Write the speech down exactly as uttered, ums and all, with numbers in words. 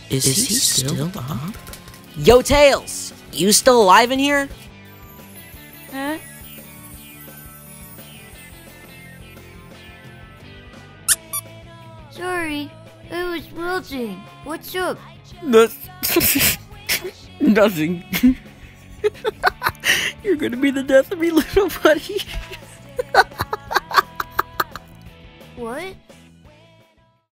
Is, Is he, he still, still up? Yo, Tails! You still alive in here? Huh? Sorry, I was wilting. What's up? Nothing. You're gonna be the death of me, little buddy. What?